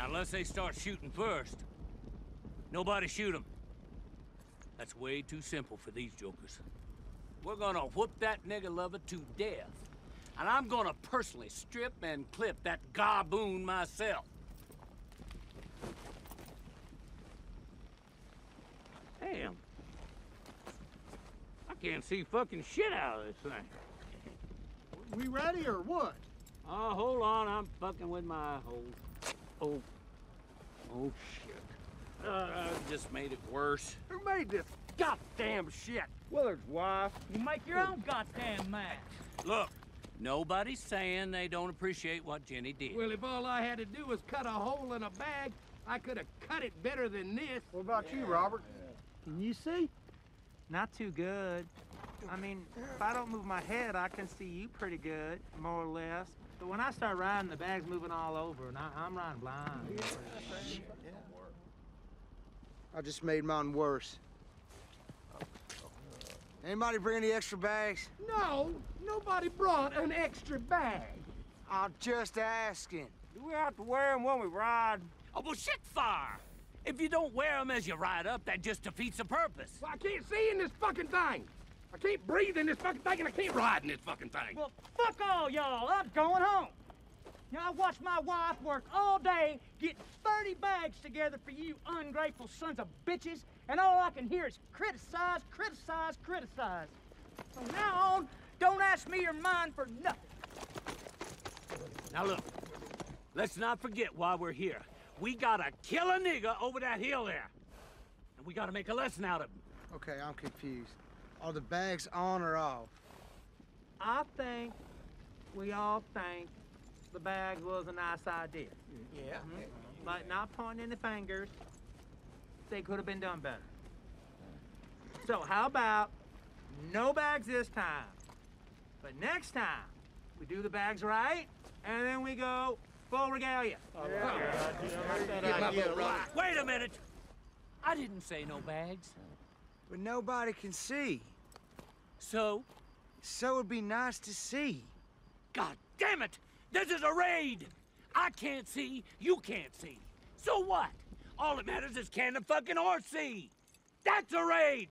unless they start shooting first. Nobody shoot them. That's way too simple for these jokers. We're gonna whoop that nigger lover to death. And I'm gonna personally strip and clip that garboon myself. Damn. I can't see fucking shit out of this thing. We ready or what? Oh, hold on, I'm fucking with my oh shit. Just made it worse. Who made this goddamn shit? Willard's wife. You make your own goddamn match. Look, nobody's saying they don't appreciate what Jenny did. Well, if all I had to do was cut a hole in a bag, I could have cut it better than this. What about you, Robert? Can you see? Not too good. I mean, if I don't move my head, I can see you pretty good, more or less. But when I start riding, the bag's moving all over, and I'm riding blind. I just made mine worse. Anybody bring any extra bags? No, nobody brought an extra bag. I'm just asking. Do we have to wear them when we ride? Oh, well, shit fire! If you don't wear them as you ride up, that just defeats the purpose. Well, I can't see in this fucking thing. I can't breathe in this fucking thing, and I can't ride in this fucking thing. Well, fuck all y'all. I'm going home. You know, I watched my wife work all day getting 30 bags together for you ungrateful sons of bitches, and all I can hear is criticize, criticize, criticize. From now on, don't ask me or mine for nothing. Now look, let's not forget why we're here. We gotta kill a nigger over that hill there. And we gotta make a lesson out of him. Okay, I'm confused. Are the bags on or off? I think we all think the bag was a nice idea. Yeah. Like, not pointing any fingers. They could have been done better. So how about no bags this time? But next time, we do the bags right, and then we go full regalia. Wait a minute! I didn't say no bags. But nobody can see. So? So it'd be nice to see. God damn it! This is a raid! I can't see, you can't see. So what? All that matters is can the fucking horse see? That's a raid!